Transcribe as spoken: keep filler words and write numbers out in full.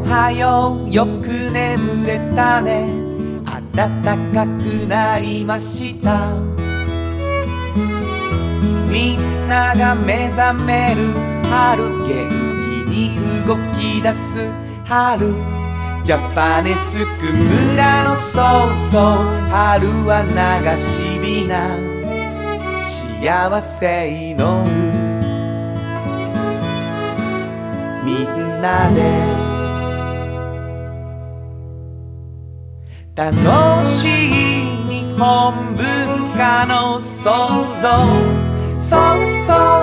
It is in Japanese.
はよう、よく眠れたね。暖かくなりました。みんなが目覚める春、元気に動き出す春。ジャパネスク村のそうそう、春は流しびな幸せ祈る。みんなで楽しい日本文化の創造、そうそう